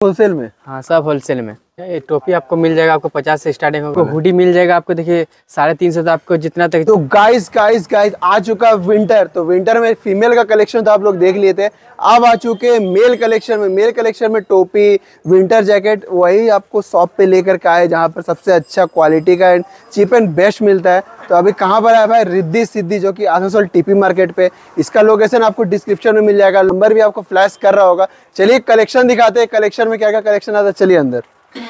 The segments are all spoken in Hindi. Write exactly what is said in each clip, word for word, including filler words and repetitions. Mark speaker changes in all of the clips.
Speaker 1: होलसेल में?
Speaker 2: हाँ सब होलसेल में। ये टोपी आपको मिल जाएगा, आपको पचास से स्टार्टिंग होगा। हुडी मिल जाएगा आपको, देखिए साढ़े तीन सौ तो आपको जितना तक।
Speaker 1: तो गाइस गाइस गाइस आ चुका विंटर। तो विंटर में फीमेल का कलेक्शन तो आप लोग देख लिए थे, अब आ चुके मेल कलेक्शन में। मेल कलेक्शन में टोपी, विंटर जैकेट वही आपको शॉप पे लेकर के आए जहाँ पर सबसे अच्छा क्वालिटी का एंड चीप एंड बेस्ट मिलता है। तो अभी कहाँ पर है भाई? रिद्धि सिद्धि, जो कि आसनसोल टीपी मार्केट पे। इसका लोकेशन आपको डिस्क्रिप्शन में मिल जाएगा, नंबर भी आपको फ्लैश कर रहा होगा। चलिए कलेक्शन दिखाते हैं, कलेक्शन में क्या क्या कलेक्शन आता है, चलिए अंदर।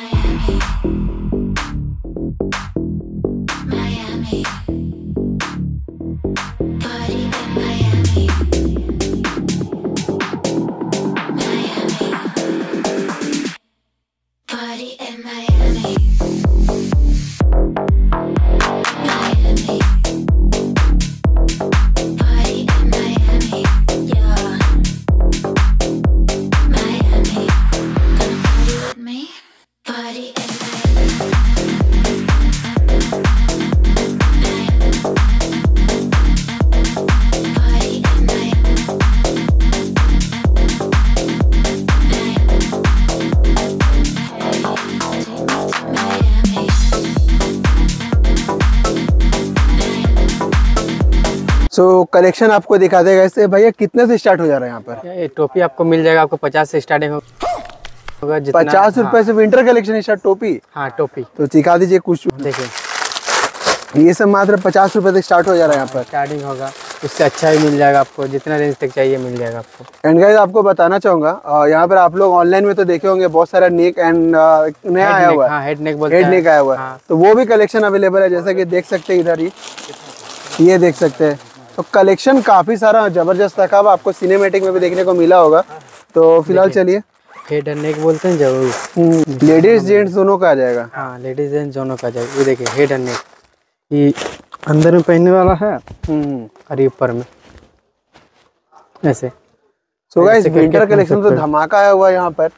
Speaker 1: सो so, कलेक्शन आपको दिखा देगा। इससे भैया कितने से स्टार्ट हो जा रहा है यहाँ पर?
Speaker 2: ये टोपी आपको मिल जाएगा, आपको पचास से स्टार्टिंग होगा।
Speaker 1: पचास रुपए हाँ। से विंटर कलेक्शन स्टार्ट टोपी?
Speaker 2: हाँ टोपी।
Speaker 1: तो दिखा दीजिए कुछ।
Speaker 2: देखिए
Speaker 1: ये सब मात्र पचास रुपए से स्टार्ट हो जा रहा है यहाँ पर।
Speaker 2: स्टार्टिंग होगा, उससे अच्छा ही मिल जाएगा आपको, जितना रेंज तक चाहिए मिल जाएगा आपको।
Speaker 1: एंड गाइस आपको बताना चाहूंगा, यहाँ पर आप लोग ऑनलाइन में तो देखे होंगे बहुत सारा नेक एंड नया आया हुआ है,
Speaker 2: हेड नेक बोलते
Speaker 1: हैं, हेड नेक आया हुआ है। तो वो भी कलेक्शन अवेलेबल है, जैसा कि देख सकते हैं इधर ही, ये देख सकते हैं। तो कलेक्शन काफी सारा जबरदस्त रखा हुआ, आपको सिनेमैटिक में भी देखने को मिला होगा। तो फिलहाल चलिए,
Speaker 2: हेड एंड नेक बोलते हैं जरूर,
Speaker 1: लेडीज जेंट्स दोनों का आ जाएगा।
Speaker 2: हाँ लेडीज जेंट्स दोनों का आ जाएगा। ये देखिए हेड एंड नेक, ये अंदर में पहनने वाला है और ये ऊपर में ऐसे।
Speaker 1: सो गाइस विंटर कलेक्शन तो धमाका आया हुआ है यहाँ पर।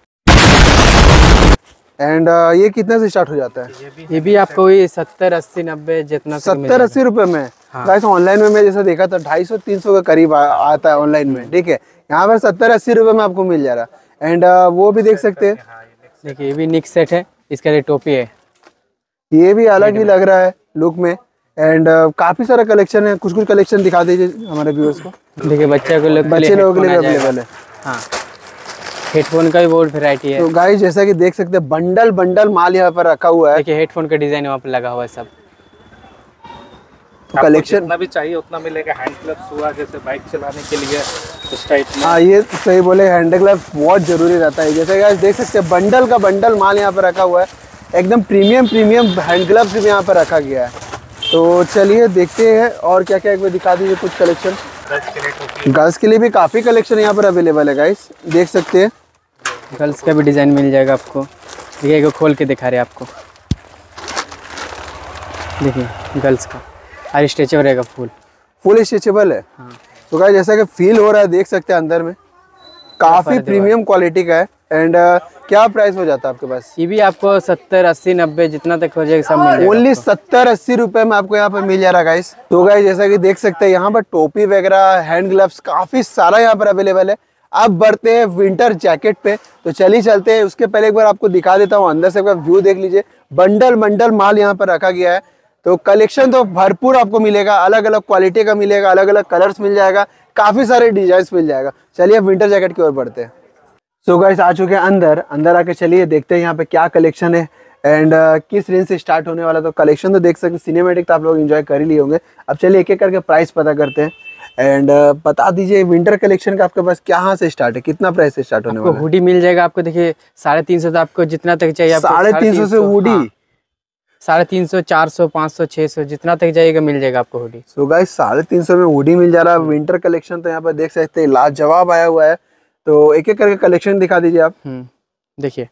Speaker 1: एंड uh, ये कितने से स्टार्ट हो जाता है?
Speaker 2: ये भी आपको ये सत्तर अस्सी नब्बे जितना
Speaker 1: सत्तर अस्सी रुपए में। गाइस ऑनलाइन में मैं जैसा देखा था ढाई सौ तीन सौ के करीब आ, आता है ऑनलाइन में, ठीक है। यहाँ पर सत्तर अस्सी रुपए में आपको मिल जा रहा है। एंड uh, वो भी देख सकते हैं,
Speaker 2: देखिए ये भी निक सेट है, इसका लिए टोपी है।
Speaker 1: ये भी अलग ही लग रहा है लुक में। एंड uh, काफी सारा कलेक्शन है, कुछ कुछ कलेक्शन दिखा दीजिए हमारे व्यूअर्स को।
Speaker 2: देखिए बच्चे को
Speaker 1: बच्चे लोगों के लिए अवेलेबल है।
Speaker 2: हाँ हेडफोन का भी बहुत वैरायटी है।
Speaker 1: तो गाइस जैसा कि देख सकते हैं बंडल बंडल माल यहाँ पर रखा हुआ है।
Speaker 2: देखिए हेडफोन का डिजाइन वहाँ पर लगा हुआ है सब।
Speaker 1: तो कलेक्शन
Speaker 3: जितना भी चाहिए उतना मिलेगा। हैंड ग्लव्स हुआ, जैसे बाइक चलाने के लिए उस टाइप में।
Speaker 1: हाँ ये सही बोले, हैंड ग्लव्स बहुत जरूरी रहता है। जैसे गाइस देख सकते हैं बंडल का बंडल माल यहाँ पर रखा हुआ है, एकदम प्रीमियम प्रीमियम हैंड ग्लव्स भी यहाँ पर रखा गया है। तो चलिए देखते हैं और क्या क्या, एक बार दिखा दीजिए कुछ कलेक्शन। गर्ल्स के लिए भी काफी कलेक्शन यहाँ पर अवेलेबल है गाइस, देख सकते हैं।
Speaker 2: गर्ल्स का भी डिजाइन मिल जाएगा आपको। देखिए एक खोल के दिखा रहे हैं आपको, देखिए गर्ल्स का और स्ट्रेचेबल रहेगा, फुल
Speaker 1: फुल स्ट्रेचेबल है। हाँ। तो गाइस जैसा कि फील हो रहा है, देख सकते हैं अंदर में काफी प्रीमियम क्वालिटी का है। एंड uh, क्या प्राइस हो जाता है आपके पास?
Speaker 2: ये भी आपको सत्तर अस्सी नब्बे जितना तक हो जाएगा सब मिल जाएगा।
Speaker 1: ओनली सत्तर अस्सी रुपए में आपको यहाँ पर मिल जा रहा है गाइस। तो गाइस जैसा कि देख सकते हैं यहाँ पर टोपी वगैरह, हैंड ग्लव्स काफी सारा यहाँ पर अवेलेबल है। अब बढ़ते हैं विंटर जैकेट पे, तो चलिए चलते हैं। उसके पहले एक बार आपको दिखा देता हूँ अंदर से, एक बार व्यू देख लीजिए। बंडल बंडल माल यहाँ पर रखा गया है। तो कलेक्शन तो भरपूर आपको मिलेगा, अलग अलग क्वालिटी का मिलेगा, अलग अलग कलर्स मिल जाएगा, काफी सारे डिजाइन मिल जाएगा। चलिए विंटर जैकेट की ओर बढ़ते हैं। सो गाइस आ चुके हैं अंदर, अंदर आके चलिए देखते हैं यहाँ पे क्या कलेक्शन है एंड uh, किस रेंज से स्टार्ट होने वाला। तो कलेक्शन तो देख सकते हैं, सिनेमैटिक तो आप लोग एंजॉय कर ही लिए होंगे। अब चलिए एक एक करके प्राइस पता करते हैं। एंड uh, बता दीजिए विंटर कलेक्शन का आपके पास कहाँ से स्टार्ट है, कितना प्राइस से स्टार्ट होने वाला है?
Speaker 2: हुडी मिल जाएगा आपको, देखिए साढ़े तीन सौ, तो आपको जितना तक चाहिए।
Speaker 1: साढ़े तीन सौ से हुडी,
Speaker 2: साढ़े तीन सौ चार सौ पाँच सौ छः सौ जितना तक जाइएगा मिल जाएगा आपको हुडी।
Speaker 1: सो गाइस साढ़े तीन सौ में हुडी मिल जा रहा है। विंटर कलेक्शन तो यहाँ पर देख सकते हैं लाजवाब आया हुआ है। तो एक एक करके कलेक्शन दिखा दीजिए आप।
Speaker 2: देखिए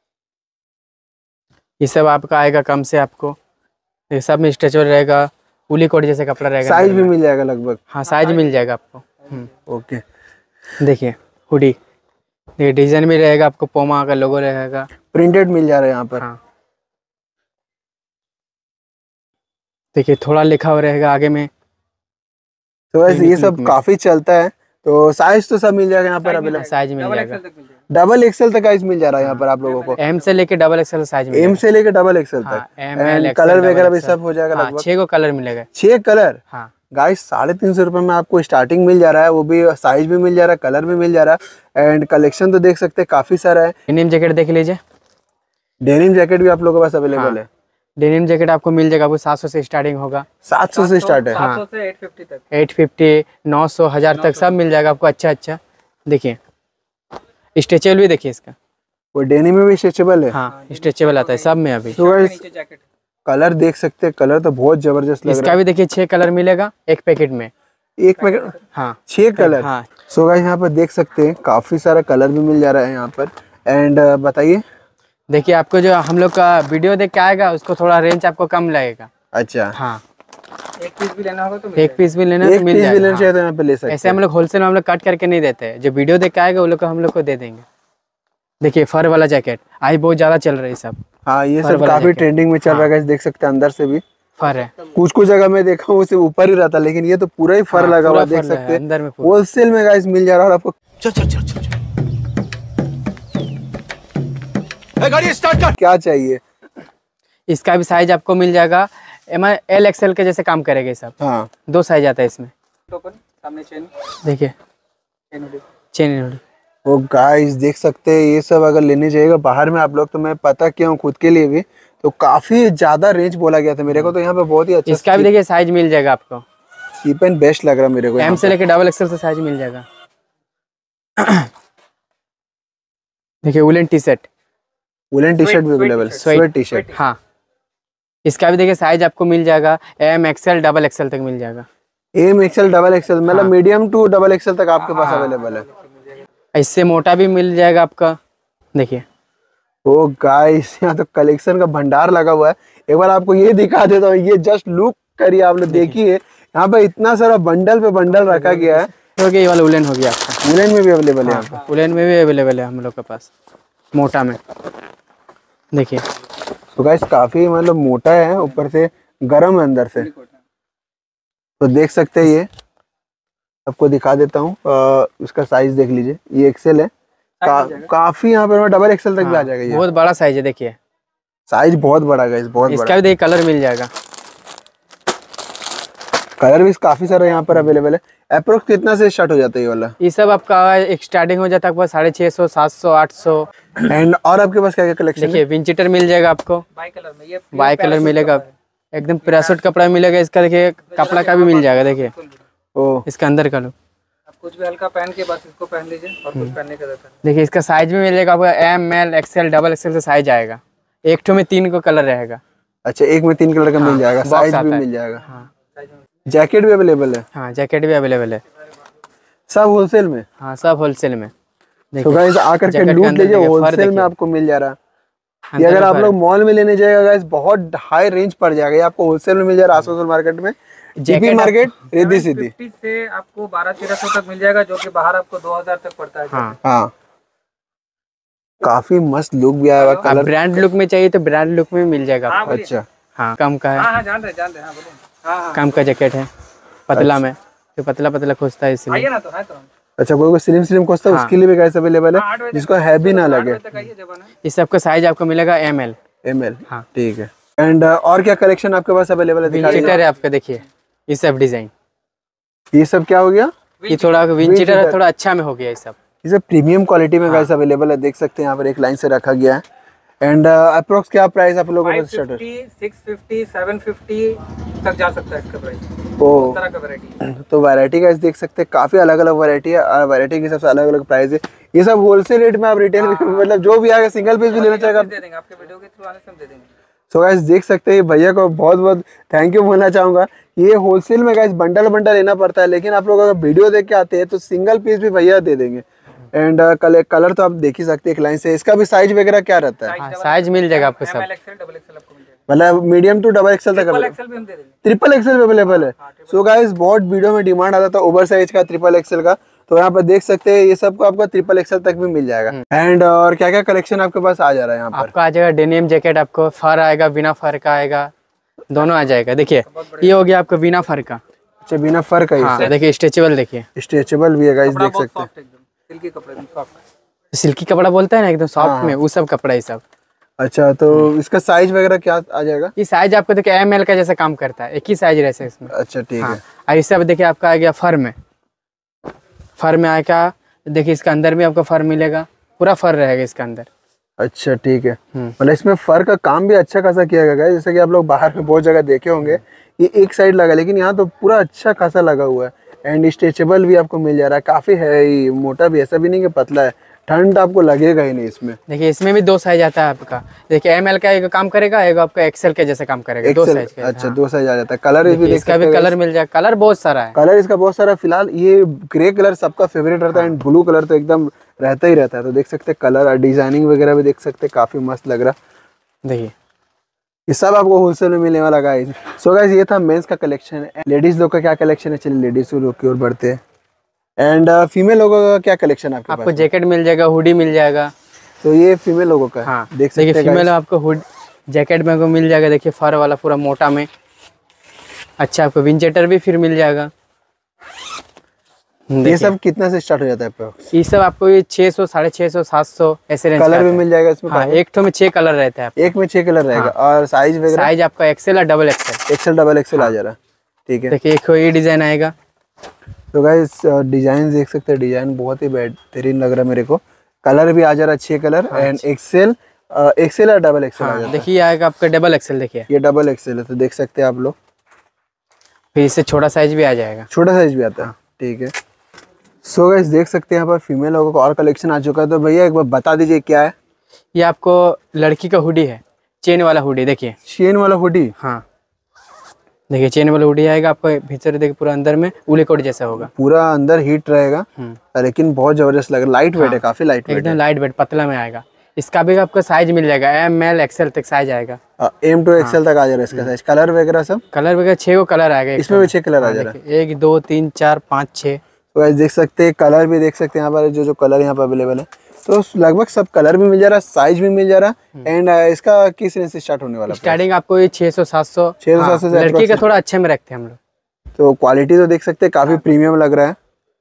Speaker 2: ये सब आपका आएगा कम से, आपको ये सब में स्ट्रेचेबल रहेगा, उली कोट जैसे कपड़ा रहेगा।
Speaker 1: साइज भी मिल जाएगा लगभग?
Speaker 2: हाँ साइज मिल जाएगा आपको।
Speaker 1: ओके
Speaker 2: देखिए हुडी, देखिए डिजाइन में रहेगा, आपको पोमा का लोगो रहेगा,
Speaker 1: प्रिंटेड मिल जा रहा है यहाँ पर।
Speaker 2: हाँ देखिए थोड़ा लिखा हुआ रहेगा आगे में।
Speaker 1: तो वैसे ये सब काफी चलता है, तो साइज तो सब मिल जाएगा यहाँ पर अवेलेबल,
Speaker 2: साइज मिल जाएगा,
Speaker 1: डबल एक्सएल तक साइज मिल जा रहा है यहाँ पर आप लोगों को,
Speaker 2: एम से लेके डबल एक्सएल साइज मिलेगा,
Speaker 1: एम से लेके डबल एक्सएल तक,
Speaker 2: एम एल
Speaker 1: कलर वगैरह भी सब हो जाएगा लगभग,
Speaker 2: छह को कलर मिलेगा,
Speaker 1: छह कलर।
Speaker 2: हाँ
Speaker 1: गाइस साढ़े तीन सौ रुपए में आपको स्टार्टिंग मिल जा रहा है, वो भी साइज भी मिल जा रहा है, कलर भी मिल जा रहा है, एंड कलेक्शन तो देख सकते हैं काफी सारा है।
Speaker 2: डेनिम जैकेट देख लीजिए,
Speaker 1: डेनिम जैकेट भी आप लोगों के पास अवेलेबल है।
Speaker 2: डेनिम जैकेट आपको मिल जाएगा, वो सात सौ से स्टार्टिंग होगा,
Speaker 1: सात सौ से स्टार्ट है,
Speaker 3: सात सौ से आठ सौ पचास तक,
Speaker 2: आठ सौ पचास, नौ सौ, हजार तक सब मिल जाएगा आपको। अच्छा अच्छा देखिए स्ट्रेचेबल भी देखिए इसका,
Speaker 1: वो डेनिम में भी स्ट्रेचेबल है,
Speaker 2: हाँ स्ट्रेचेबल आता है सब में अभी।
Speaker 1: तो गाइस कलर देख सकते हैं, कलर तो बहुत जबरदस्त लग रहा है।
Speaker 2: इसका भी देखिए छह कलर मिलेगा एक पैकेट में,
Speaker 1: एक पैकेट,
Speaker 2: हाँ
Speaker 1: छह कलर।
Speaker 2: हाँ
Speaker 1: सो गाइस यहाँ पर देख सकते हैं काफी सारा कलर भी मिल जा रहा है यहाँ पर। एंड बताइए,
Speaker 2: देखिए आपको जो हम लोग का वीडियो देख के आएगा उसको थोड़ा रेंज आपको कम लगेगा।
Speaker 1: अच्छा
Speaker 2: हाँ
Speaker 3: एक पीस भी लेना होगा तो
Speaker 2: एक पीस भी लेना
Speaker 1: एक
Speaker 2: तो मिल
Speaker 1: पीस भी लेना
Speaker 2: जाएगा।
Speaker 1: चाहिए तो यहाँ पे ले सकते
Speaker 2: ऐसे हम लोग होलसेल में हम लोग कट करके नहीं देते हैं, जो वीडियो देख के आएगा वो लोग को हम लोग को दे देंगे। देखिए फर वाला जैकेट आज बहुत ज्यादा चल रहा है सब,
Speaker 1: हाँ ये
Speaker 2: फर
Speaker 1: सब
Speaker 2: वाला
Speaker 1: काफी
Speaker 2: जैकेट।
Speaker 1: ट्रेंडिंग में चल रहा है guys, देख सकते हैं अंदर से भी
Speaker 2: फर है,
Speaker 1: कुछ कुछ जगह मैं देखा हूँ उसे ऊपर ही रहता, लेकिन ये तो पूरा ही फर
Speaker 2: हाँ,
Speaker 1: लगा हुआ
Speaker 2: पूरा
Speaker 1: देख
Speaker 2: फर लगा
Speaker 1: सकते
Speaker 2: है,
Speaker 1: हैं।
Speaker 2: अंदर में पूरा।
Speaker 1: होलसेल में गाइस मिल जा रहा है और आपको गाड़ी स्टार्ट कर, क्या चाहिए।
Speaker 2: इसका भी साइज आपको मिल जाएगा, एम एल एक्सएल के जैसे काम करेगा ये सब,
Speaker 1: हाँ
Speaker 2: दो साइज आता है इसमें।
Speaker 3: सामने चेन,
Speaker 2: देखिए
Speaker 3: चेन होगी।
Speaker 2: चेन,
Speaker 1: वो गाइस देख सकते हैं ये सब अगर लेने जाएगा बाहर में आप लोग, तो मैं पता किया हूँ खुद के लिए भी, तो काफी ज्यादा रेंज बोला गया था मेरे को, तो यहाँ पे बहुत ही अच्छा
Speaker 2: इसका भी देखिए साइज मिल जाएगा आपको,
Speaker 1: चीप एंड बेस्ट लग रहा है मेरे को।
Speaker 2: एम से लेके डबल एक्सएल से साइज मिल जाएगा। देखिए woollen T shirt,
Speaker 1: woollen T shirt भी अवेलेबल, स्वेट टी शर्ट,
Speaker 2: हाँ इसका भी देखिए साइज आपको मिल जाएगा, एम एक्सएल डबल एक्सएल तक मिल जाएगा।
Speaker 1: एम एक्सएल डबल एक्सएल मतलब मीडियम टू डबल एक्सएल तक आपके पास अवेलेबल है।
Speaker 2: इससे मोटा भी मिल जाएगा आपका। देखिए
Speaker 1: ओ गाइस यहाँ तो कलेक्शन का भंडार लगा हुआ है, एक बार आपको ये दिखा देता हूँ, ये जस्ट लुक करिए आप लोग, देखिए यहाँ पे इतना सारा बंडल पे बंडल रखा गया है।
Speaker 2: हो गया ये वाला वुलन हो गया आपका,
Speaker 1: वुलन में भी अवेलेबल है यहाँ पे,
Speaker 2: वुलन में भी अवेलेबल है हम लोग के पास मोटा में। देखिए
Speaker 1: तो गाइस काफी मतलब मोटा है, ऊपर से गर्म है अंदर से, तो देख सकते हैं ये आपको दिखा देता हूँ, उसका साइज देख लीजिए, ये एक्सेल है, का, काफी यहाँ पर डबल एक्सेल तक भी आ जाएगा ये,
Speaker 2: बहुत बड़ा साइज है। देखिए
Speaker 1: साइज बहुत बड़ा है, बहुत
Speaker 2: इसका
Speaker 1: बड़ा।
Speaker 2: भी देखिए कलर मिल जाएगा,
Speaker 1: कलर भी काफी सारा यहाँ पर अवेलेबल है। अप्रोक्स कितना से स्टार्ट हो जाता है ये वाला?
Speaker 2: ये सब आपका एक स्टार्टिंग हो जाता है साढ़े छः सौ, सात सौ, आठ सौ।
Speaker 1: एंड और आपके पास क्या क्या कलेक्शन है?
Speaker 2: देखिए विंचीटर मिल जाएगा आपको,
Speaker 3: बाई कलर में, ये
Speaker 2: बाई कलर मिलेगा, एकदम पैरासूट कपड़ा मिलेगा इसका। देखिए कपड़ा का भी मिल जाएगा, देखिए
Speaker 1: ओ
Speaker 2: इसका अंदर का लो,
Speaker 3: आप कुछ भी हल्का पहन के बस इसको पहन लीजिए और कुछ पहनने का रहता है।
Speaker 2: देखिए इसका साइज भी मिल जाएगा आपको, M L XL double XL से साइज आएगा, एक ठो में तीन को कलर रहेगा।
Speaker 1: अच्छा एक में तीन कलर का मिल जाएगा,
Speaker 2: बॉक्स
Speaker 1: साइज
Speaker 2: आता
Speaker 1: भी
Speaker 2: है।
Speaker 1: मिल जाएगा,
Speaker 2: हाँ
Speaker 1: जैकेट भी अवेलेबल है,
Speaker 2: हाँ जैकेट भी अवेलेबल है,
Speaker 1: सब होलसेल में।
Speaker 2: हाँ सब होलसेल में।
Speaker 1: तो गाइस आकर के
Speaker 2: जैकेट के
Speaker 1: लूट
Speaker 2: अंदर
Speaker 1: लीजिए,
Speaker 2: देखिए, फर
Speaker 1: होलसेल में
Speaker 2: देखिए।
Speaker 1: आपको मिल जा रहा है। ये
Speaker 2: अंदर
Speaker 1: अगर
Speaker 2: में
Speaker 1: आप
Speaker 2: फर
Speaker 1: लोग मॉल में लेने जाएगा गाइस, बहुत हाई रेंज पड़ जाएगा, ये आपको होलसेल में मिल जा रहा है आसपास मार्केट में, GP market Riddhi Siddhi.
Speaker 3: Fifty से आपको बारह तेरह सौ तक मिल जाएगा, जो कि बाहर आपको दो हजार तक पड़ता है।
Speaker 2: हाँ
Speaker 1: हाँ काफी मस्त लुक भी आया हुआ,
Speaker 2: आप
Speaker 1: कलर।
Speaker 2: ब्रांड लुक में चाहिए तो ब्रांड लुक में मिल जाएगा आपको।
Speaker 1: अच्छा
Speaker 2: हाँ कम का है,
Speaker 3: हाँ हाँ जान रहे जान रहे हाँ बोलिए। हाँ हाँ
Speaker 2: कम का जैकेट है, पतला में, तो पतला पतला खोजता है इसलिए।
Speaker 3: आइए ना, तो है तो
Speaker 1: अच्छा कोई कोई स्लिम स्लिम खोजता है,
Speaker 2: हाँ।
Speaker 1: उसके लिए भी गाइस अवेलेबल
Speaker 3: हाँ, आठ
Speaker 1: है,
Speaker 3: बजे
Speaker 1: जिसको हैवी ना लगे।
Speaker 3: तक आइए जब आना है।
Speaker 2: इस सब का साइज आपको मिलेगा एम एल।
Speaker 1: एम एल
Speaker 2: हाँ।
Speaker 1: ठीक है। एंड और क्या कलेक्शन आपके पास अवेलेबल है, दिखा दीजिए।
Speaker 2: विंचीटर है आपका, देखिए ये सब डिजाइन,
Speaker 1: ये सब क्या हो गया?
Speaker 2: ये थोड़ा विंचीटर थोड़ा अच्छा में हो गया ये सब।
Speaker 1: ये सब प्रीमियम क्वालिटी में गाइस अवेलेबल है, देख सकते हैं यहाँ पर एक लाइन से रखा गया है। एंड अप्रोक्स क्या प्राइस आप लोगों का स्टार्ट है?
Speaker 3: Five fifty, six fifty, seven fifty तक जा सकता है इसका प्राइस,
Speaker 1: ओ
Speaker 3: तरह का वैरायटी।
Speaker 1: तो वैरायटी गाइस देख सकते हैं, काफी अलग अलग वैरायटी है और वैरायटी के हिसाब से अलग अलग प्राइस है। ये सब होलसेल रेट में आप रिटेल मतलब जो भी आएगा सिंगल पीस भी लेना चाहेगा
Speaker 3: दे देंगे, आपके वीडियो के थ्रू आने से हम दे देंगे।
Speaker 1: सो गाइस देख सकते हैं, भैया को बहुत बहुत थैंक यू बोलना चाहूंगा। ये होलसेल में गाइस बंडल बंडल लेना पड़ता है, लेकिन आप लोग अगर वीडियो देख के आते हैं तो सिंगल पीस भी भैया दे देंगे। एंड कलर कलर तो आप देख ही सकते हैं एक लाइन से। इसका भी साइज वगैरह क्या रहता है?
Speaker 2: हाँ साइज मिल जाएगा आपको सब,
Speaker 3: M L XL double XL आपको मिल जाएगा,
Speaker 1: मतलब मीडियम टू डबल एक्सएल तक
Speaker 3: डबल एक्सएल भी हम दे देंगे।
Speaker 1: ट्रिपल एक्सएल भी अवेलेबल है। सो गाइस बहुत वीडियो में डिमांड आता था ओवर साइज का, ट्रिपल एक्सएल का, तो यहाँ पर देख सकते हैं ये सब को आपको ट्रिपल एक्सएल तक भी मिल जाएगा। एंड और क्या क्या कलेक्शन आपके पास आ जा रहा है यहाँ पर?
Speaker 2: आपका आ जाएगा डेनिम जैकेट, आपको फर आएगा, बिना फर का आएगा, दोनों आ जाएगा। देखिए ये हो गया आपको बिना फर का,
Speaker 1: अच्छा बिना फर का ही
Speaker 2: हाँ देखिए स्ट्रेचेबल, देखिए
Speaker 1: स्ट्रेचेबल भी है गाइस, देख सकते हैं।
Speaker 3: सिल्की कपड़ा एकदम सॉफ्ट।
Speaker 2: सिल्की कपड़ा बोलता है ना एकदम सॉफ्ट में, वो सब कपड़ा ही सब।
Speaker 1: अच्छा तो इसका साइज वगैरह क्या आ जाएगा?
Speaker 2: ये साइज आपको देखिए एम एल का जैसा काम करता है, एक ही साइज रहता है इसमें।
Speaker 1: अच्छा ठीक
Speaker 2: हाँ।
Speaker 1: है।
Speaker 2: और इससे अब देखिए आपका आ गया फर में, फर में आएगा देखिए, इसका अंदर भी आपको फर मिलेगा, पूरा फर रहेगा इसके अंदर।
Speaker 1: अच्छा ठीक है, मतलब इसमें फर का काम भी अच्छा खासा किया गया है, जैसे कि आप लोग बाहर में बहुत जगह देखे होंगे ये एक साइड लगा, लेकिन यहाँ तो पूरा अच्छा खासा लगा हुआ है। एंड स्ट्रेचेबल भी आपको मिल जा रहा है, काफी है ही मोटा भी, ऐसा भी नहीं कि पतला है, ठंड आपको लगेगा ही नहीं इसमें।
Speaker 2: देखिए इसमें भी दो साइज आता है आपका, देखिए एम एल का एक काम करेगा, एक आपका एक्सेल के जैसे काम करेगा, दो साइज का।
Speaker 1: अच्छा दो साइज आ जाता है। कलर भी देख
Speaker 2: इसका भी कलर मिल जाएगा, कलर बहुत सारा है,
Speaker 1: कलर इसका बहुत सारा। फिलहाल ये ग्रे कलर सबका फेवरेट रहता है, एंड ब्लू कलर तो एकदम रहता ही रहता है। तो देख सकते हैं कलर और डिजाइनिंग वगैरह भी देख सकते हैं, काफी मस्त लग रहा है।
Speaker 2: देखिए
Speaker 1: ये सब आपको होलसेल में मिलने वाला गाइस। सो गाइस ये था मेंस का कलेक्शन। लेडीज लोग का क्या कलेक्शन है, चलिए लेडीज लोग की ओर बढ़ते हैं। एंड फीमेल लोगों का क्या कलेक्शन आपके
Speaker 2: आपको
Speaker 1: पास?
Speaker 2: जैकेट मिल जाएगा, हुडी मिल जाएगा।
Speaker 1: तो ये फीमेल लोगों का है।
Speaker 2: हाँ
Speaker 1: देख सकते हैं
Speaker 2: फीमेल आपको हुड जैकेट में को मिल जाएगा, देखिए फर वाला पूरा मोटा में। अच्छा आपको विंचेटर भी फिर मिल जाएगा।
Speaker 1: ये सब कितना से स्टार्ट हो जाता है आपका?
Speaker 2: ये सब आपको ये छह सौ, साढ़े छह सौ, सात सौ ऐसे रेंज।
Speaker 1: कलर भी मिल जाएगा इसमें?
Speaker 2: हाँ, एक ठो में छह कलर रहता है।
Speaker 1: एक में छह कलर रहेगा। हाँ। और साइज वगैरह?
Speaker 2: साइज आपका एक्सेल और double XL.
Speaker 1: XL double XL आ जा रहा है, ठीक है।
Speaker 2: देखिए एक ये डिजाइन आएगा।
Speaker 1: तो गाइस डिजाइन देख सकते हैं, डिजाइन बहुत ही बेहतरीन लग रहा है मेरे को। कलर भी आ जा रहा है, छह कलर। एंड एक्सेल एक्सेल और डबल एक्सेल आ जाता है।
Speaker 2: देखिए आएगा आपका डबल एक्सेल, देखिए
Speaker 1: ये डबल एक्सेल है, तो देख सकते हैं आप लोग।
Speaker 2: फिर इससे छोटा साइज भी आ जाएगा,
Speaker 1: छोटा साइज भी आता है, ठीक है। सो गाइस देख सकते हैं यहाँ पर फीमेल लोगों का और कलेक्शन आ चुका है। तो भैया एक बार बता दीजिए क्या है
Speaker 2: ये? आपको लड़की का हुडी है, चेन वाला हुडी। देखिए
Speaker 1: चेन वाला हुडी।
Speaker 2: हाँ देखिए चेन वाला हुडी आएगा आपको, भीतर देखिए पूरा अंदर में उली कोट जैसा होगा,
Speaker 1: पूरा अंदर हीट रहेगा, लेकिन बहुत जबरदस्त लग रहा है। लाइट वेट है, काफी लाइट वेट,
Speaker 2: एकदम लाइट वेट, पतला में आएगा। इसका भी आपको साइज मिल जाएगा, एम एल एक्सेल तक साइज आएगा।
Speaker 1: एम टू एक्सेल तक आ जा रहा है इसका साइज। कलर वगैरह सब?
Speaker 2: कलर वगैरह छह को कलर आएगा,
Speaker 1: इसमें भी छह कलर आ जा रहा है।
Speaker 2: एक दो तीन चार पाँच छः।
Speaker 1: तो गाइस देख सकते हैं कलर भी देख सकते हैं यहाँ पर, जो जो कलर यहाँ पर अवेलेबल है। तो लगभग सब कलर भी मिल जा रहा है, साइज भी मिल जा रहा है। एंड इसका किस रेंज से स्टार्ट होने वाला?
Speaker 2: स्टार्टिंग आपको ये छह सौ सात सौ
Speaker 1: छह सौ सात सौ।
Speaker 2: लड़की का थोड़ा अच्छे में रखते हैं हम लोग।
Speaker 1: तो क्वालिटी तो देख सकते हैं काफी प्रीमियम लग रहा है,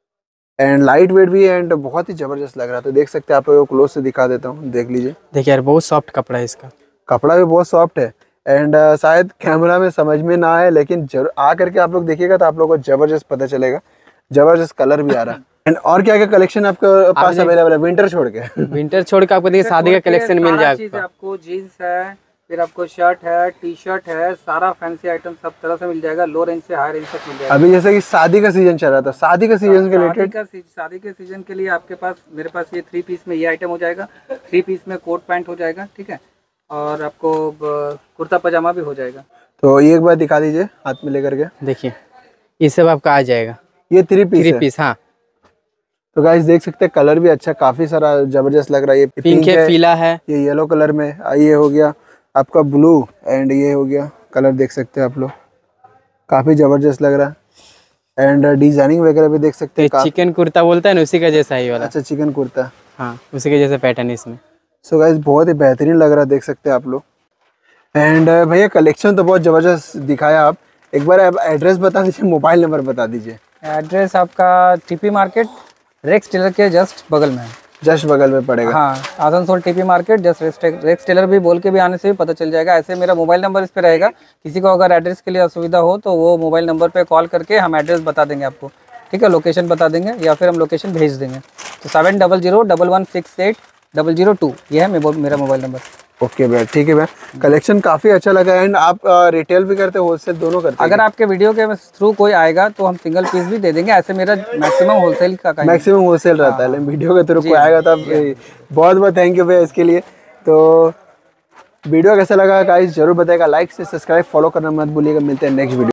Speaker 1: एंड लाइट वेट भी, एंड बहुत ही जबरदस्त लग रहा है। तो देख सकते हैं, आप लोगों को क्लोज से दिखा देता हूँ, देख लीजिए।
Speaker 2: देखिए यार बहुत सॉफ्ट कपड़ा है इसका,
Speaker 1: कपड़ा भी बहुत सॉफ्ट है। एंड uh, शायद कैमरा में समझ में ना आए, लेकिन जरूर आ करके आप लोग देखिएगा तो आप लोगों को जबरदस्त पता चलेगा। जबरदस्त कलर भी आ रहा है। एंड और क्या क्या कलेक्शन आपके पास अवेलेबल है विंटर छोड़ के?
Speaker 2: विंटर छोड़ के आपको देखिए शादी का कलेक्शन मिल जाएगा।
Speaker 3: आपको जीन्स है, फिर आपको शर्ट है, टी शर्ट है, सारा फैंसी आइटम सब तरह से मिल जाएगा, लो रेंज से हाई रेंज तक मिल जाएगा।
Speaker 1: अभी जैसे कि शादी का सीजन चल रहा था, शादी का सीजन के रिलेटेड,
Speaker 3: शादी के सीजन के लिए आपके पास, मेरे पास ये थ्री पीस में ये आइटम हो जाएगा, थ्री पीस में कोट पैंट हो जाएगा, ठीक है, और आपको कुर्ता पजामा भी हो जाएगा।
Speaker 1: तो ये एक बार दिखा दीजिए हाथ में लेकर के।
Speaker 2: देखिए ये सब आपका आ जाएगा,
Speaker 1: ये थ्री पीस
Speaker 2: थ्री पीस। हाँ
Speaker 1: तो गाइस देख सकते हैं कलर भी अच्छा काफी सारा जबरदस्त लग रहा है। ये
Speaker 2: पिंक है, पीला है,
Speaker 1: ये येलो कलर में, ये हो गया आपका ब्लू, एंड ये हो गया कलर, देख सकते हैं आप लोग, काफी जबरदस्त लग रहा है। एंड डिजाइनिंग वगैरह भी देख सकते हैं।
Speaker 2: चिकन कुर्ता बोलता है ना, उसी का जैसा ही वाला।
Speaker 1: अच्छा चिकन कुर्ता,
Speaker 2: हाँ उसी के जैसा पैटर्न इसमें।
Speaker 1: सो गाइस बहुत ही बेहतरीन लग रहा है, देख सकते हैं आप लोग। एंड भैया कलेक्शन तो बहुत जबरदस्त दिखाया आप। एक बार आप एड्रेस बता दीजिए, मोबाइल नंबर बता दीजिए।
Speaker 3: एड्रेस आपका टीपी मार्केट रेक्स टेलर के जस्ट बगल में है,
Speaker 1: जस्ट बगल में पड़ेगा।
Speaker 3: हाँ Asansol TP market just Rex Tailor भी बोल के भी आने से भी पता चल जाएगा। ऐसे मेरा मोबाइल नंबर इस पे रहेगा, किसी को अगर एड्रेस के लिए असुविधा हो तो वो मोबाइल नंबर पे कॉल करके हम एड्रेस बता देंगे आपको, ठीक है, लोकेशन बता देंगे या फिर हम लोकेशन भेज देंगे। तो seven double zero double one six eight double zero two ये है मेरा मोबाइल नंबर।
Speaker 1: ओके भैया, ठीक है भैया, कलेक्शन काफी अच्छा लगा। एंड आप रिटेल भी करते हैं, होलसेल दोनों करते हैं?
Speaker 3: अगर आपके वीडियो के थ्रू कोई आएगा तो हम सिंगल पीस भी दे देंगे, ऐसे मेरा मैक्सिमम होलसेल का
Speaker 1: मैक्सिमम होलसेल रहता है, लेकिन वीडियो के थ्रू कोई आएगा तो बहुत बहुत थैंक यू भैया इसके लिए। तो वीडियो कैसा लगा गाइस जरूर बताएगा, लाइक से सब्सक्राइब फॉलो करना मत भूलिएगा। मिलते हैं नेक्स्ट वीडियो।